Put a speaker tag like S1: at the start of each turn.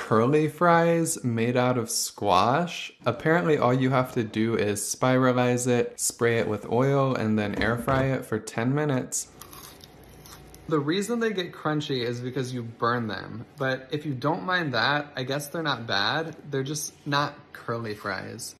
S1: curly fries made out of squash. Apparently all you have to do is spiralize it, spray it with oil, and then air fry it for 10 minutes. The reason they get crunchy is because you burn them, but if you don't mind that, I guess they're not bad. They're just not curly fries.